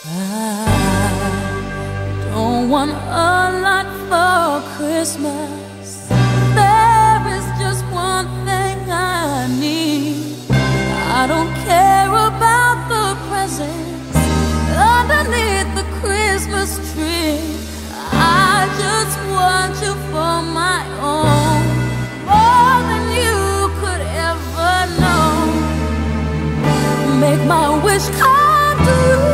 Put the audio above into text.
I don't want a lot for Christmas. There is just one thing I need. I don't care about the presents underneath the Christmas tree. I just want you for my own, more than you could ever know. Make my wish come true.